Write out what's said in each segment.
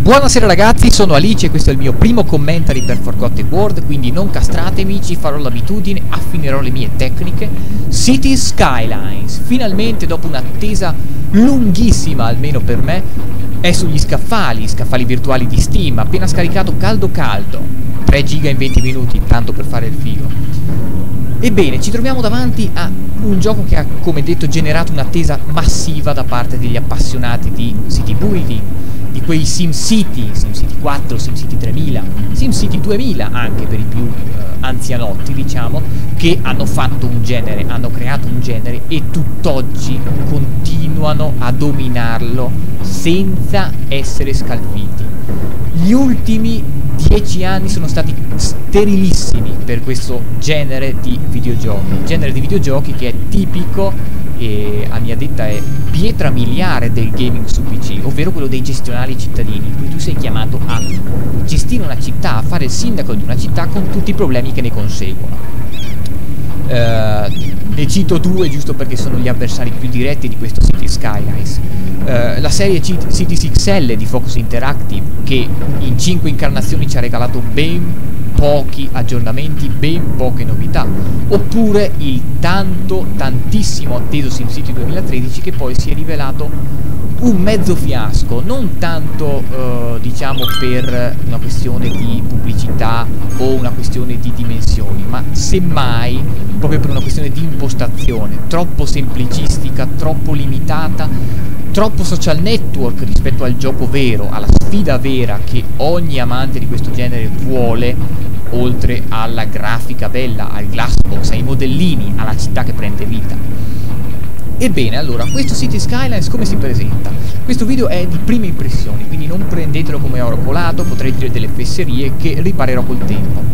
Buonasera ragazzi, sono Alice e questo è il mio primo commentary per Forgotten World, quindi non castratemi, ci farò l'abitudine, affinerò le mie tecniche. Cities Skylines, finalmente dopo un'attesa lunghissima, almeno per me, è sugli scaffali virtuali di Steam, appena scaricato caldo caldo, 3 giga in 20 minuti, tanto per fare il figo. Ebbene, ci troviamo davanti a un gioco che ha, come detto, generato un'attesa massiva da parte degli appassionati di city building, di quei SimCity, SimCity 4, SimCity 3000, SimCity 2000 anche per i più anzianotti, diciamo, che hanno fatto un genere, hanno creato un genere e tutt'oggi continuano a dominarlo senza essere scalfiti. Gli ultimi 10 anni sono stati sterilissimi per questo genere di videogiochi, che è tipico e a mia detta è pietra miliare del gaming su PC, ovvero quello dei gestionali cittadini, in cui tu sei chiamato a gestire una città, a fare il sindaco di una città con tutti i problemi che ne conseguono. Ne cito due giusto perché sono gli avversari più diretti di questo Cities Skylines. La serie Cities XL di Focus Interactive, che in 5 incarnazioni ci ha regalato ben pochi aggiornamenti, ben poche novità, oppure il tantissimo atteso SimCity 2013, che poi si è rivelato un mezzo fiasco, non tanto diciamo per una questione di pubblicità o una questione di dimensioni, ma semmai proprio per una questione di impostazione, troppo semplicistica, troppo limitata, troppo social network rispetto al gioco vero, alla sfida vera che ogni amante di questo genere vuole, oltre alla grafica bella, al glassbox, ai modellini, alla città che prende vita. Ebbene, allora, questo Cities Skylines come si presenta? Questo video è di prime impressioni, quindi non prendetelo come oro colato, potrei dire delle fesserie che riparerò col tempo.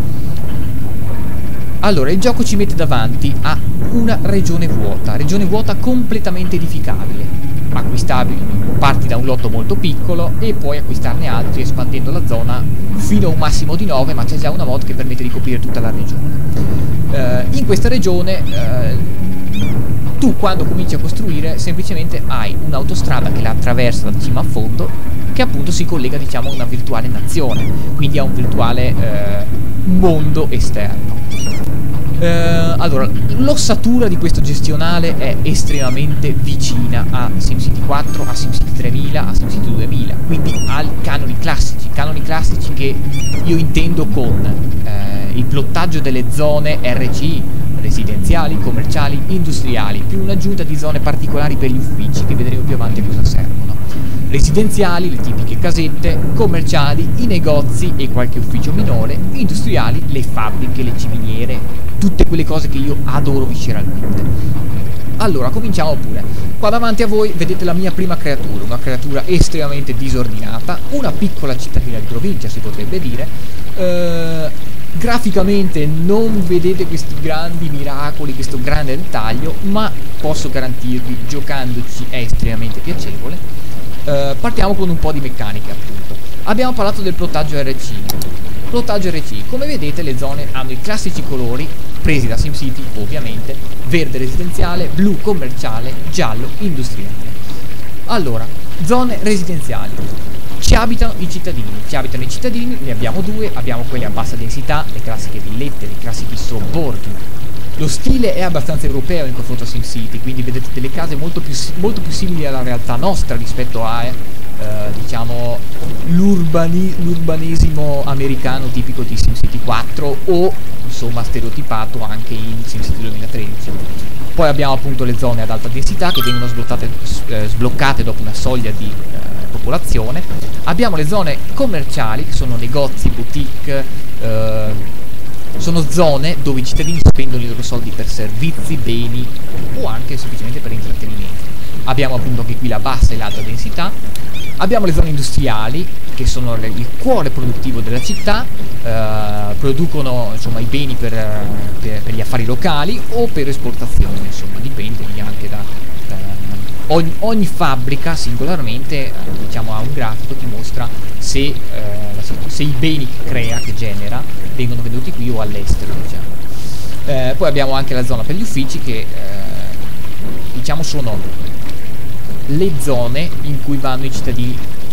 Allora, il gioco ci mette davanti a una regione vuota completamente edificabile. Parti da un lotto molto piccolo e puoi acquistarne altri espandendo la zona fino a un massimo di 9, ma c'è già una mod che permette di coprire tutta la regione. In questa regione tu quando cominci a costruire semplicemente hai un'autostrada che la attraversa da cima a fondo, che appunto si collega, diciamo, a una virtuale nazione, quindi a un virtuale mondo esterno. Allora, l'ossatura di questo gestionale è estremamente vicina a SimCity 4, a SimCity 3000, a SimCity 2000, quindi ai canoni classici che io intendo con il plottaggio delle zone RCI, residenziali, commerciali, industriali, più un'aggiunta di zone particolari per gli uffici, che vedremo più avanti a cosa servono. Residenziali, le tipiche casette, commerciali, i negozi e qualche ufficio minore, industriali, le fabbriche, le ciminiere, tutte quelle cose che io adoro visceralmente. Allora, cominciamo pure. Qua davanti a voi vedete la mia prima creatura, una creatura estremamente disordinata, una piccola cittadina di provincia si potrebbe dire. Graficamente non vedete questi grandi miracoli, questo grande dettaglio, ma posso garantirvi, giocandoci è estremamente piacevole. Partiamo con un po' di meccaniche, appunto. Abbiamo parlato del plottaggio RC. Come vedete le zone hanno i classici colori presi da SimCity, ovviamente: verde residenziale, blu commerciale, giallo industriale. Allora, zone residenziali. Ci abitano i cittadini, ne abbiamo due, abbiamo quelle a bassa densità, le classiche villette, i classici sobborghi. Lo stile è abbastanza europeo in confronto a SimCity, quindi vedete delle case molto più simili alla realtà nostra rispetto a diciamo l'urbanesimo americano tipico di SimCity 4 o insomma stereotipato anche in SimCity 2013. Poi abbiamo appunto le zone ad alta densità che vengono sbloccate dopo una soglia di popolazione. Abbiamo le zone commerciali che sono negozi, boutique, sono zone dove i cittadini spendono i loro soldi per servizi, beni o anche semplicemente per intrattenimento. Abbiamo appunto anche qui la bassa e l'alta densità. Abbiamo le zone industriali che sono il cuore produttivo della città, producono insomma i beni per gli affari locali o per esportazione, insomma dipende anche da ogni fabbrica singolarmente, diciamo, ha un grafico che mostra se i beni che crea, che genera, vengono venduti qui o all'estero, diciamo. Poi abbiamo anche la zona per gli uffici che diciamo sono le zone in cui vanno i cittadini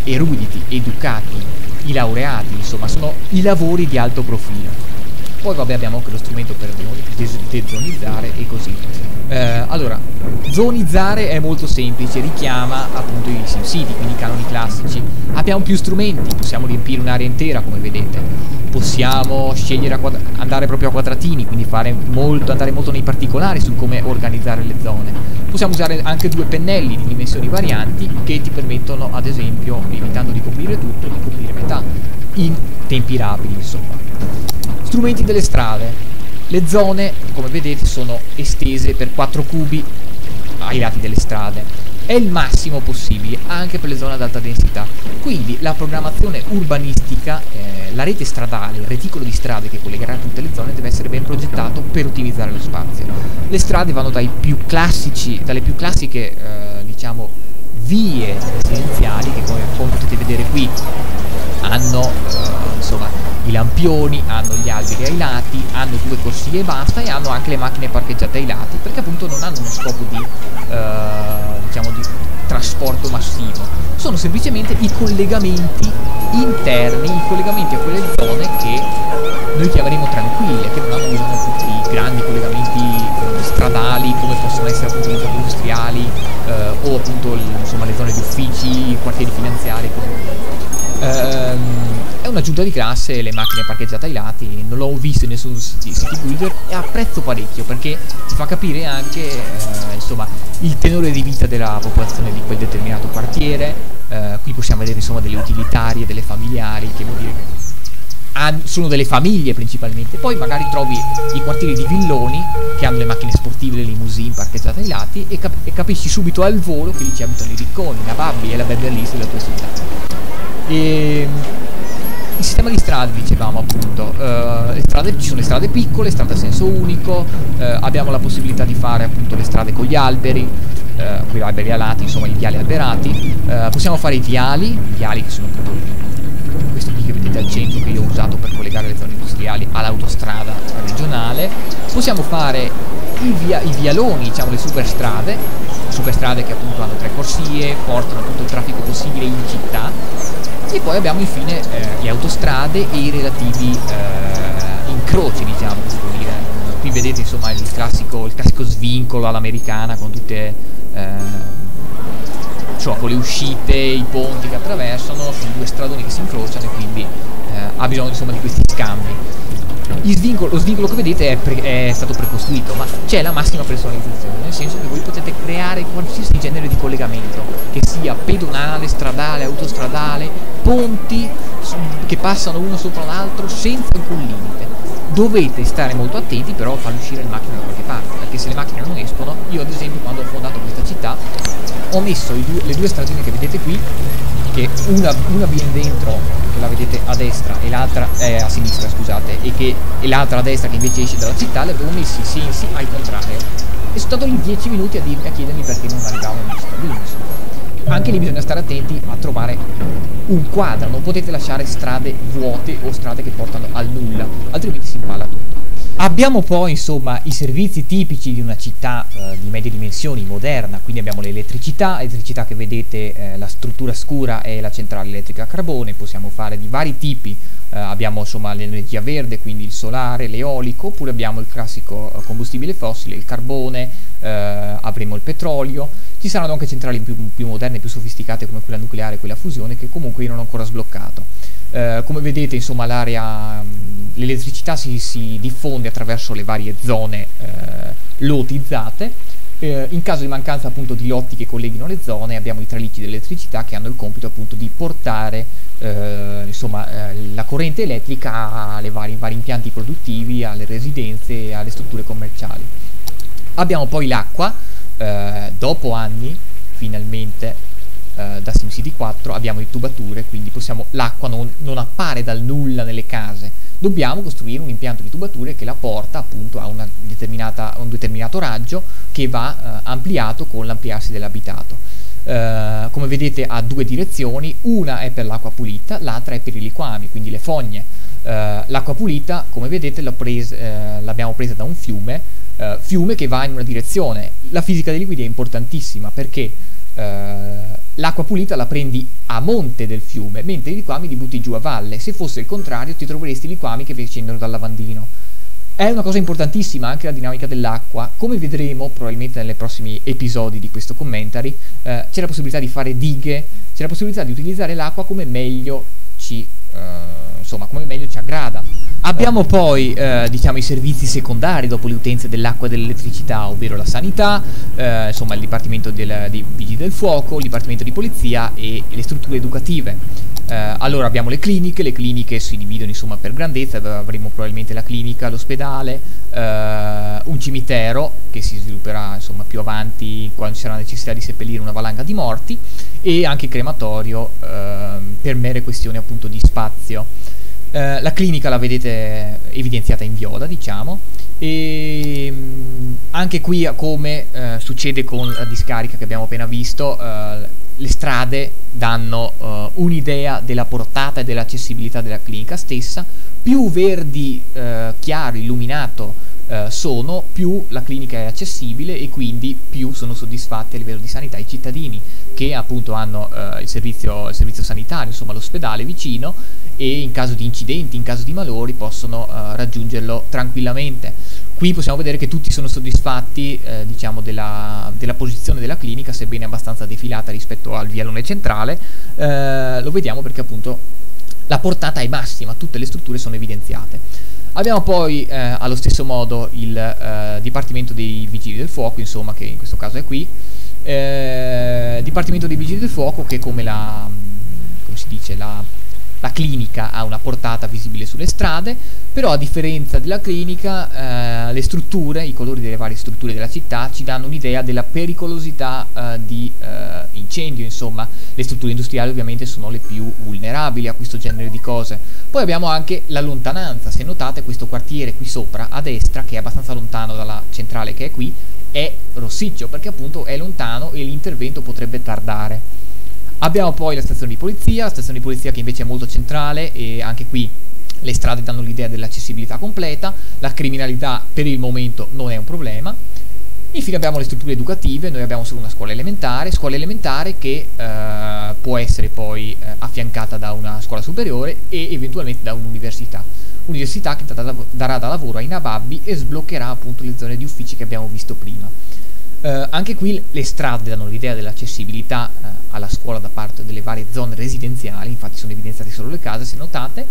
eruditi, educati, i laureati, insomma sono i lavori di alto profilo. Poi vabbè abbiamo anche lo strumento per dezonizzare e così. Allora, zonizzare è molto semplice, richiama appunto i SimCity, quindi i canoni classici. Abbiamo più strumenti, possiamo riempire un'area intera come vedete, possiamo scegliere andare proprio a quadratini, quindi andare molto nei particolari su come organizzare le zone. Possiamo usare anche due pennelli di dimensioni varianti che ti permettono, ad esempio, evitando di coprire tutto, di coprire metà in tempi rapidi, insomma. Strumenti delle strade. Le zone, come vedete, sono estese per 4 cubi ai lati delle strade. È il massimo possibile anche per le zone ad alta densità. Quindi la programmazione urbanistica, la rete stradale, il reticolo di strade che collegherà tutte le zone deve essere ben progettato per ottimizzare lo spazio. Le strade vanno dalle più classiche diciamo vie residenziali che come potete vedere qui hanno insomma i lampioni, hanno gli alberi ai lati, hanno 2 corsie e basta, e hanno anche le macchine parcheggiate ai lati, perché appunto non hanno uno scopo di diciamo di trasporto massivo, sono semplicemente i collegamenti interni, i collegamenti a quelle zone che noi chiameremo tranquille, che non hanno bisogno di grandi collegamenti stradali come possono essere appunto le zone industriali o appunto insomma le zone di uffici, i quartieri finanziari, è un'aggiunta di classe le macchine parcheggiate ai lati, non l'ho visto in nessun city builder e apprezzo parecchio perché ti fa capire anche insomma il tenore di vita della popolazione di quel determinato quartiere. Qui possiamo vedere insomma delle utilitarie, delle familiari, che vuol dire sono delle famiglie principalmente. Poi magari trovi i quartieri di villoni che hanno le macchine sportive, le limousine parcheggiate ai lati e capisci subito al volo che lì ci abitano i ricconi, i nababbi e la Beverly Hills della tua città. Il sistema di strade, dicevamo appunto, ci sono le strade piccole, strade a senso unico, abbiamo la possibilità di fare appunto le strade con gli alberi, con gli alberi alati, insomma i viali alberati, possiamo fare i viali che sono appunto questo qui che vedete al centro, che io ho usato per collegare le zone industriali all'autostrada regionale. Possiamo fare i vialoni, diciamo le superstrade che appunto hanno 3 corsie, portano tutto il traffico possibile in città. E poi abbiamo infine le autostrade e i relativi incroci, diciamo, qui vedete insomma il classico svincolo all'americana con tutte cioè con le uscite, i ponti che attraversano, sono 2 stradoni che si incrociano e quindi ha bisogno insomma di questi scambi. Lo svincolo che vedete è stato precostruito, ma c'è la massima personalizzazione, nel senso che voi potete creare qualsiasi genere di collegamento, che sia pedonale, stradale, autostradale, ponti che passano uno sopra l'altro senza alcun limite. Dovete stare molto attenti però a farli uscire le macchine da qualche parte, perché se le macchine non escono, io ad esempio quando ho fondato questa città ho messo le 2 stradine che vedete qui, che una viene dentro, che la vedete a destra e l'altra a sinistra, scusate, e l'altra a destra che invece esce dalla città, le avevo messi i sensi al contrario e sono stato lì 10 minuti a chiedermi perché non arrivavano i cittadini. Anche lì bisogna stare attenti a trovare un quadro, non potete lasciare strade vuote o strade che portano al nulla, altrimenti si impalla tutto. Abbiamo poi insomma i servizi tipici di una città di medie dimensioni, moderna, quindi abbiamo l'elettricità che vedete, la struttura scura è la centrale elettrica a carbone, possiamo fare di vari tipi, abbiamo insomma l'energia verde, quindi il solare, l'eolico, oppure abbiamo il classico combustibile fossile, il carbone, avremo il petrolio, ci saranno anche centrali più moderne, più sofisticate come quella nucleare e quella a fusione che comunque io non ho ancora sbloccato. Come vedete insomma l'elettricità si diffonde attraverso le varie zone lotizzate. In caso di mancanza appunto di lotti che colleghino le zone abbiamo i tralicci dell'elettricità che hanno il compito appunto di portare la corrente elettrica ai vari impianti produttivi, alle residenze e alle strutture commerciali. Abbiamo poi l'acqua, dopo anni finalmente da SimCity 4 abbiamo le tubature, quindi l'acqua non appare dal nulla nelle case, dobbiamo costruire un impianto di tubature che la porta appunto a un determinato raggio che va ampliato con l'ampliarsi dell'abitato. Come vedete ha 2 direzioni, una è per l'acqua pulita, l'altra è per i liquami, quindi le fogne. L'acqua pulita, come vedete, l'abbiamo presa da un fiume che va in una direzione. La fisica dei liquidi è importantissima perché l'acqua pulita la prendi a monte del fiume, mentre i liquami li butti giù a valle. Se fosse il contrario, ti troveresti i liquami che vi scendono dal lavandino. È una cosa importantissima anche la dinamica dell'acqua. Come vedremo probabilmente nei prossimi episodi di questo commentary, c'è la possibilità di fare dighe, c'è la possibilità di utilizzare l'acqua come meglio ci aggrada. Abbiamo poi diciamo i servizi secondari dopo le utenze dell'acqua e dell'elettricità, ovvero la sanità, insomma il dipartimento dei vigili del fuoco, il dipartimento di polizia e le strutture educative. Allora abbiamo le cliniche si dividono insomma per grandezza, avremo probabilmente la clinica, l'ospedale, un cimitero che si svilupperà insomma più avanti quando ci sarà necessità di seppellire una valanga di morti, e anche il crematorio per mere questioni appunto di spazio. La clinica la vedete evidenziata in viola, diciamo, e anche qui, come succede con la discarica che abbiamo appena visto, le strade danno un'idea della portata e dell'accessibilità della clinica stessa. Più verdi chiaro, illuminato sono, più la clinica è accessibile e quindi più sono soddisfatti a livello di sanità i cittadini, che appunto hanno il servizio sanitario, insomma l'ospedale vicino, e in caso di incidenti, in caso di malori possono raggiungerlo tranquillamente. Qui possiamo vedere che tutti sono soddisfatti diciamo della posizione della clinica, sebbene abbastanza defilata rispetto al vialone centrale. Lo vediamo perché appunto la portata è massima, tutte le strutture sono evidenziate. Abbiamo poi allo stesso modo il Dipartimento dei Vigili del Fuoco, insomma, che in questo caso è qui. Dipartimento dei Vigili del Fuoco che, come si dice, la clinica ha una portata visibile sulle strade, però a differenza della clinica le strutture, i colori delle varie strutture della città ci danno un'idea della pericolosità di incendio. Insomma, le strutture industriali ovviamente sono le più vulnerabili a questo genere di cose. Poi abbiamo anche la lontananza. Se notate, questo quartiere qui sopra a destra, che è abbastanza lontano dalla centrale che è qui, è rossiccio perché appunto è lontano e l'intervento potrebbe tardare. Abbiamo poi la stazione di polizia che invece è molto centrale, e anche qui le strade danno l'idea dell'accessibilità completa. La criminalità per il momento non è un problema. Infine abbiamo le strutture educative. Noi abbiamo solo una scuola elementare che può essere poi affiancata da una scuola superiore e eventualmente da un'università che darà da lavoro ai nababbi e sbloccherà appunto le zone di uffici che abbiamo visto prima. Anche qui le strade danno l'idea dell'accessibilità alla scuola da parte delle varie zone residenziali, infatti sono evidenziate solo le case, se notate,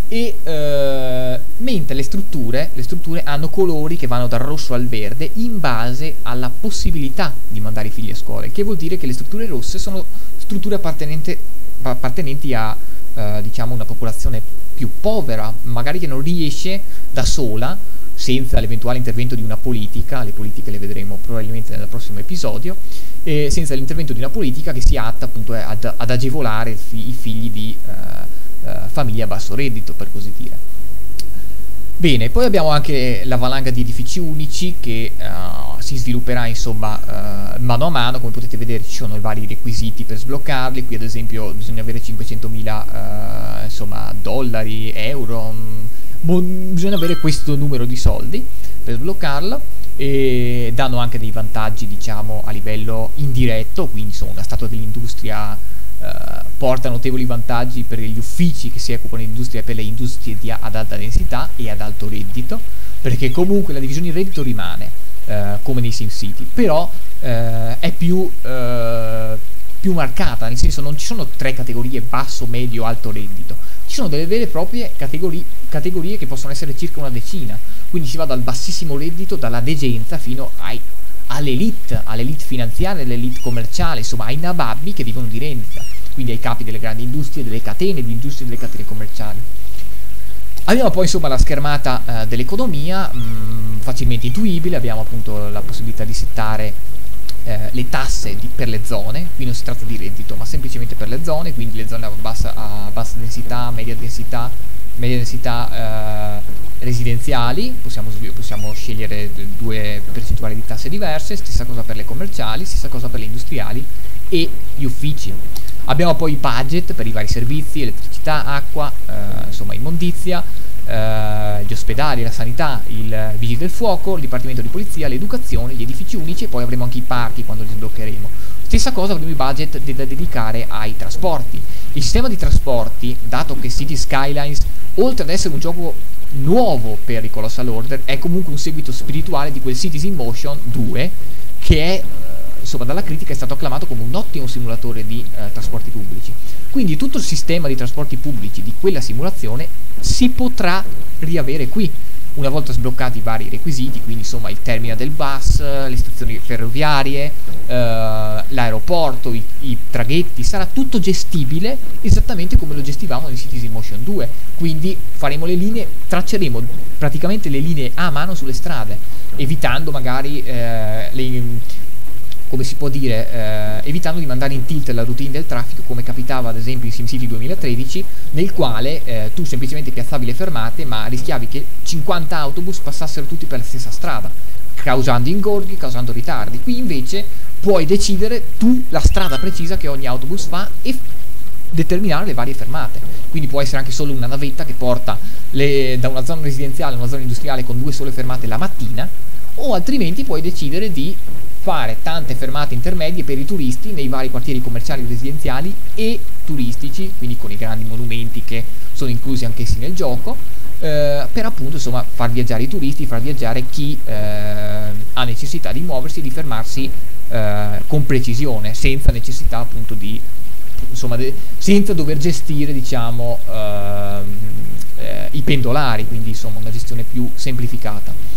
e mentre le strutture hanno colori che vanno dal rosso al verde in base alla possibilità di mandare i figli a scuola, il che vuol dire che le strutture rosse sono strutture appartenenti a diciamo una popolazione più povera, magari che non riesce da sola, senza l'eventuale intervento di una politica. Le politiche le vedremo probabilmente nel prossimo episodio, senza l'intervento di una politica che sia atta appunto ad agevolare i figli di famiglie a basso reddito, per così dire. Bene, poi abbiamo anche la valanga di edifici unici che si svilupperà insomma mano a mano. Come potete vedere ci sono i vari requisiti per sbloccarli. Qui ad esempio bisogna avere 500.000 insomma dollari, euro, bisogna avere questo numero di soldi per sbloccarla, e danno anche dei vantaggi diciamo a livello indiretto. Quindi insomma una statua dell'industria porta notevoli vantaggi per gli uffici che si occupano di industria e per le industrie ad alta densità e ad alto reddito, perché comunque la divisione di reddito rimane come nei SimCity, però è più marcata, nel senso non ci sono tre categorie: basso, medio, alto reddito. Ci sono delle vere e proprie categorie che possono essere circa una decina, quindi si va dal bassissimo reddito, dalla degenza, fino all'elite finanziaria, all'elite commerciale, insomma ai nababbi che vivono di rendita, quindi ai capi delle grandi industrie, delle catene di industrie e delle catene commerciali. Abbiamo poi insomma la schermata dell'economia, facilmente intuibile. Abbiamo appunto la possibilità di settare le tasse per le zone. Qui non si tratta di reddito ma semplicemente per le zone, quindi le zone a bassa densità, media densità residenziali possiamo scegliere due percentuali di tasse diverse. Stessa cosa per le commerciali, stessa cosa per le industriali e gli uffici. Abbiamo poi i budget per i vari servizi: elettricità, acqua, insomma immondizia, gli ospedali, la sanità, il vigili del fuoco, il dipartimento di polizia, l'educazione, gli edifici unici, e poi avremo anche i parchi quando li sbloccheremo. Stessa cosa avremo i budget da dedicare ai trasporti. Il sistema di trasporti, dato che City Skylines, oltre ad essere un gioco nuovo per i Colossal Order, è comunque un seguito spirituale di quel Cities in Motion 2, che è, insomma, dalla critica è stato acclamato come un ottimo simulatore di trasporti pubblici. Quindi tutto il sistema di trasporti pubblici di quella simulazione si potrà riavere qui, una volta sbloccati i vari requisiti, quindi insomma il terminal del bus, le stazioni ferroviarie, l'aeroporto, i traghetti, sarà tutto gestibile esattamente come lo gestivamo in Cities in Motion 2, quindi faremo le linee, tracceremo praticamente le linee a mano sulle strade, evitando magari come si può dire, evitando di mandare in tilt la routine del traffico, come capitava ad esempio in SimCity 2013, nel quale tu semplicemente piazzavi le fermate, ma rischiavi che 50 autobus passassero tutti per la stessa strada, causando ingorghi, causando ritardi. Qui invece puoi decidere tu la strada precisa che ogni autobus fa e determinare le varie fermate. Quindi può essere anche solo una navetta che porta da una zona residenziale a una zona industriale con 2 sole fermate la mattina, o altrimenti puoi decidere di fare tante fermate intermedie per i turisti nei vari quartieri commerciali, residenziali e turistici, quindi con i grandi monumenti che sono inclusi anch'essi nel gioco, per appunto insomma far viaggiare i turisti, far viaggiare chi ha necessità di muoversi e di fermarsi con precisione, senza necessità appunto di, insomma, senza dover gestire, diciamo, i pendolari, quindi insomma una gestione più semplificata.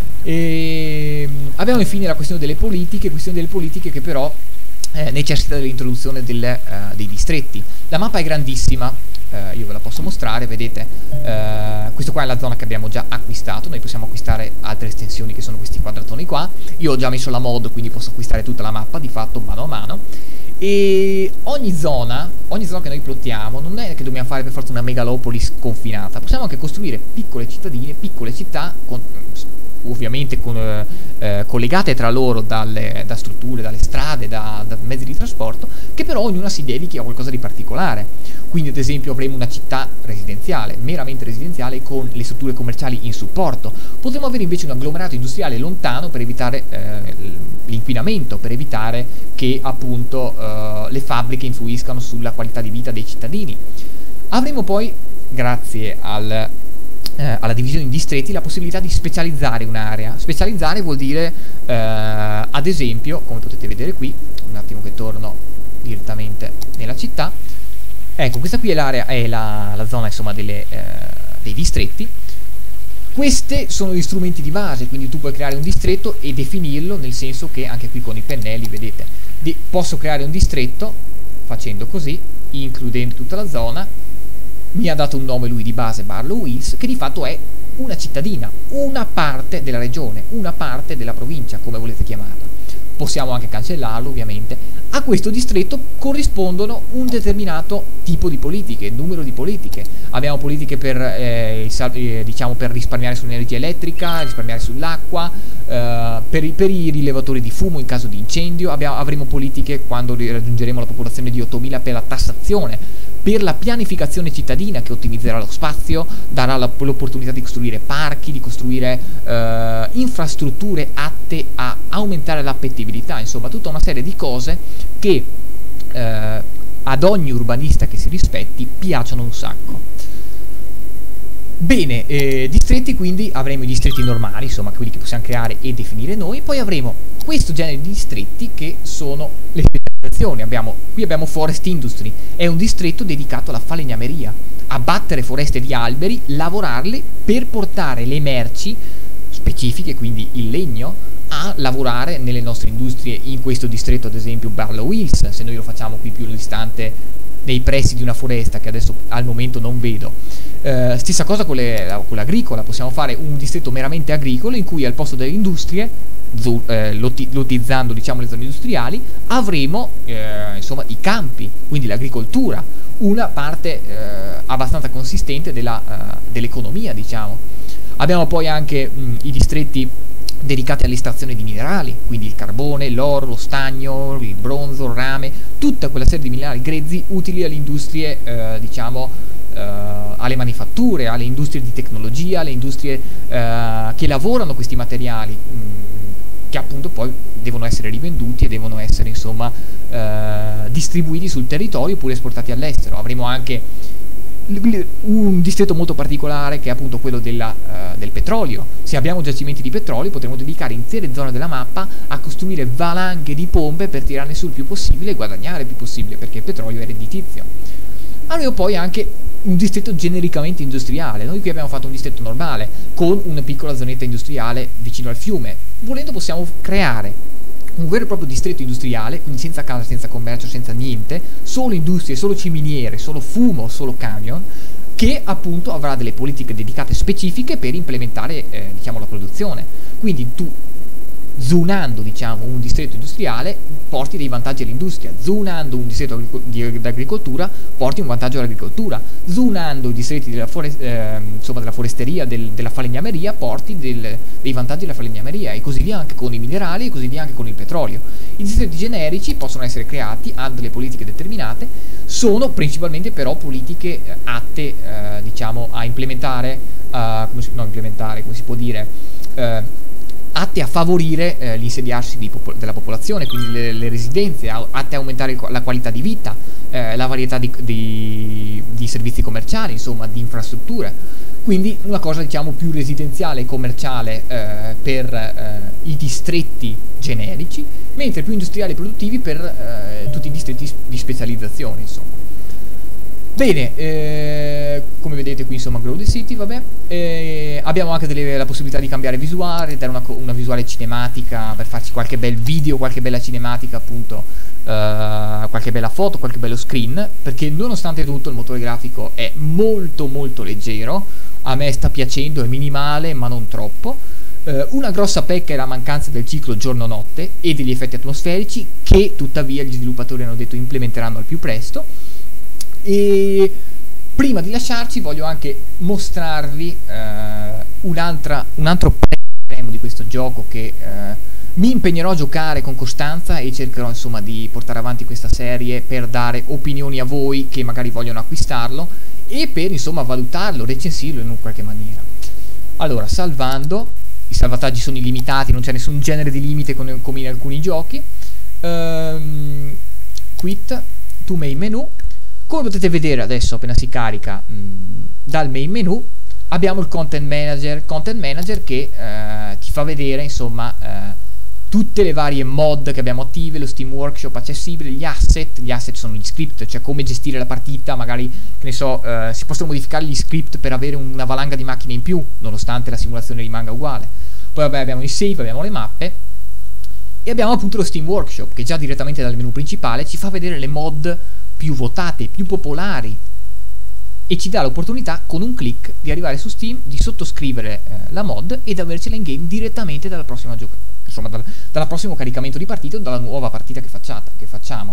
E abbiamo infine la questione delle politiche che però necessita dell'introduzione dei distretti. La mappa è grandissima, io ve la posso mostrare, vedete, questo qua è la zona che abbiamo già acquistato, noi possiamo acquistare altre estensioni che sono questi quadratoni qua, io ho già messo la mod quindi posso acquistare tutta la mappa di fatto mano a mano, e ogni zona che noi plottiamo non è che dobbiamo fare per forza una megalopoli sconfinata, possiamo anche costruire piccole cittadine, piccole città ovviamente collegate tra loro da strutture, dalle strade, da mezzi di trasporto, che però ognuna si dedichi a qualcosa di particolare. Quindi ad esempio avremo una città residenziale, meramente residenziale, con le strutture commerciali in supporto. Potremmo avere invece un agglomerato industriale lontano per evitare l'inquinamento, per evitare che appunto le fabbriche influiscano sulla qualità di vita dei cittadini. Avremo poi, grazie alla divisione in distretti, la possibilità di specializzare un'area. Specializzare vuol dire ad esempio, come potete vedere qui, un attimo che torno direttamente nella città, ecco, questa qui è l'area, è la zona insomma dei distretti. Questi sono gli strumenti di base, quindi tu puoi creare un distretto e definirlo, nel senso che anche qui con i pennelli vedete, posso creare un distretto facendo così, includendo tutta la zona. Mi ha dato un nome lui di base, Barlow Hills, che di fatto è una cittadina, una parte della regione, una parte della provincia, come volete chiamarla. Possiamo anche cancellarlo ovviamente. A questo distretto corrispondono un determinato tipo di politiche, numero di politiche. Abbiamo politiche per, diciamo, per risparmiare sull'energia elettrica, risparmiare sull'acqua, per i rilevatori di fumo in caso di incendio. Avremo politiche quando raggiungeremo la popolazione di 8.000 per la tassazione, per la pianificazione cittadina che ottimizzerà lo spazio, darà l'opportunità di costruire parchi, di costruire infrastrutture atte a aumentare l'appetibilità, insomma tutta una serie di cose che ad ogni urbanista che si rispetti piacciono un sacco. Bene, distretti, quindi avremo i distretti normali, insomma quelli che possiamo creare e definire noi, poi avremo questo genere di distretti che sono le specializzazioni. Qui abbiamo Forest Industry, è un distretto dedicato alla falegnameria, abbattere foreste di alberi, lavorarle per portare le merci specifiche, quindi il legno, a lavorare nelle nostre industrie in questo distretto, ad esempio Barlow Hills, se noi lo facciamo qui più distante nei pressi di una foresta che adesso al momento non vedo. Stessa cosa con l'agricola, possiamo fare un distretto meramente agricolo in cui al posto delle industrie, lotizzando diciamo le zone industriali, avremo insomma i campi, quindi l'agricoltura, una parte abbastanza consistente dell'economia, diciamo. Abbiamo poi anche i distretti dedicati all'estrazione di minerali, quindi il carbone, l'oro, lo stagno, il bronzo, il rame, tutta quella serie di minerali grezzi utili alle industrie, diciamo, alle manifatture, alle industrie di tecnologia, alle industrie che lavorano questi materiali, che appunto poi devono essere rivenduti e devono essere insomma distribuiti sul territorio oppure esportati all'estero. Avremo anche un distretto molto particolare che è appunto quello del petrolio. Se abbiamo giacimenti di petrolio potremo dedicare intere zone della mappa a costruire valanghe di pompe per tirarne sul più possibile e guadagnare il più possibile, perché il petrolio è redditizio. Avremo poi anche un distretto genericamente industriale. Noi qui abbiamo fatto un distretto normale con una piccola zonetta industriale vicino al fiume. Volendo possiamo creare un vero e proprio distretto industriale, quindi senza casa, senza commercio, senza niente, solo industrie, solo ciminiere, solo fumo, solo camion, che appunto avrà delle politiche dedicate specifiche per implementare diciamo la produzione. Quindi tu zonando diciamo un distretto industriale porti dei vantaggi all'industria, zonando un distretto d'agricoltura porti un vantaggio all'agricoltura, zonando i distretti della foresteria, della falegnameria porti dei vantaggi alla falegnameria, e così via anche con i minerali e così via anche con il petrolio. I distretti generici possono essere creati, hanno delle politiche determinate, sono principalmente però politiche atte diciamo a implementare, come si può dire, atte a favorire l'insediarsi della popolazione, quindi le residenze, atte a aumentare la qualità di vita, la varietà di servizi commerciali, insomma di infrastrutture. Quindi una cosa diciamo più residenziale e commerciale per i distretti generici, mentre più industriali e produttivi per tutti i distretti di specializzazione, insomma. Bene, come vedete qui insomma Grow the City, vabbè, abbiamo anche la possibilità di cambiare visuale, dare una visuale cinematica per farci qualche bel video, qualche bella cinematica appunto, qualche bella foto, qualche bello screen, perché nonostante tutto il motore grafico è molto molto leggero, a me sta piacendo, è minimale ma non troppo. Una grossa pecca è la mancanza del ciclo giorno-notte e degli effetti atmosferici, che tuttavia gli sviluppatori hanno detto implementeranno al più presto. E prima di lasciarci voglio anche mostrarvi un altro premio di questo gioco che mi impegnerò a giocare con costanza, e cercherò insomma di portare avanti questa serie per dare opinioni a voi che magari vogliono acquistarlo e per insomma valutarlo, recensirlo in qualche maniera. Allora, salvando, i salvataggi sono illimitati, non c'è nessun genere di limite come in alcuni giochi. Quit to main menu. Come potete vedere adesso, appena si carica dal main menu, abbiamo il Content Manager che ti fa vedere insomma tutte le varie mod che abbiamo attive, lo Steam Workshop accessibile, gli asset sono gli script, cioè come gestire la partita, magari, che ne so, si possono modificare gli script per avere una valanga di macchine in più, nonostante la simulazione rimanga uguale. Poi vabbè abbiamo i save, abbiamo le mappe, e abbiamo appunto lo Steam Workshop che già direttamente dal menu principale ci fa vedere le mod più votate, più popolari, e ci dà l'opportunità con un click di arrivare su Steam, di sottoscrivere la mod ed avercela in game direttamente dalla prossima insomma dal prossimo caricamento di partita o dalla nuova partita che facciamo.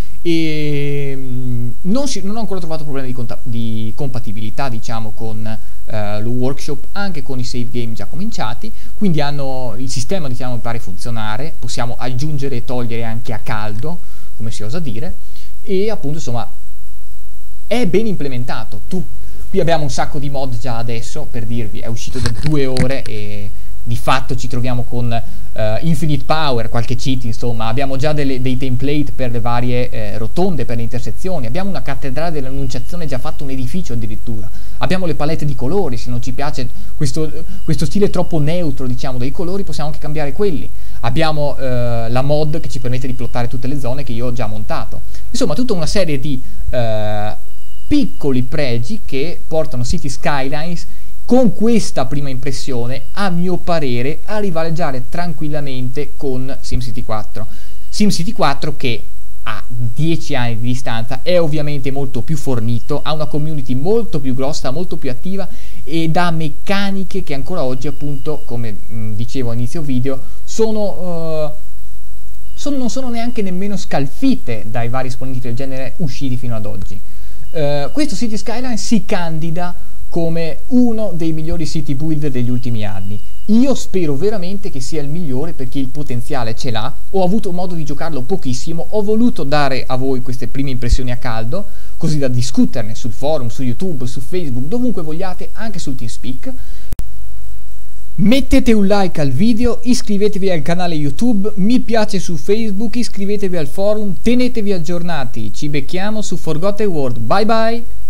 E non ho ancora trovato problemi di compatibilità diciamo con lo workshop, anche con i save game già cominciati, quindi il sistema diciamo mi pare funzionare, possiamo aggiungere e togliere anche a caldo, come si osa dire, e appunto insomma è ben implementato. Qui abbiamo un sacco di mod già adesso, per dirvi, è uscito da 2 ore e di fatto ci troviamo con Infinite Power, qualche cheat, insomma abbiamo già dei template per le varie rotonde, per le intersezioni, abbiamo una cattedrale dell'Annunciazione già fatto, un edificio addirittura, abbiamo le palette di colori, se non ci piace questo stile troppo neutro diciamo dei colori possiamo anche cambiare quelli, abbiamo la mod che ci permette di plottare tutte le zone che io ho già montato, insomma tutta una serie di piccoli pregi che portano City Skylines con questa prima impressione a mio parere a rivaleggiare tranquillamente con SimCity 4. SimCity 4 che a 10 anni di distanza è ovviamente molto più fornito, ha una community molto più grossa, molto più attiva ed ha meccaniche che ancora oggi appunto, come dicevo a inizio video, non sono neanche nemmeno scalfite dai vari esponenti del genere usciti fino ad oggi. Questo City Skyline si candida come uno dei migliori city builder degli ultimi anni. Io spero veramente che sia il migliore perché il potenziale ce l'ha. Ho avuto modo di giocarlo pochissimo, ho voluto dare a voi queste prime impressioni a caldo, così da discuterne sul forum, su YouTube, su Facebook, dovunque vogliate, anche sul TeamSpeak. Mettete un like al video, iscrivetevi al canale YouTube, mi piace su Facebook, iscrivetevi al forum, tenetevi aggiornati. Ci becchiamo su Forgotten World. Bye bye!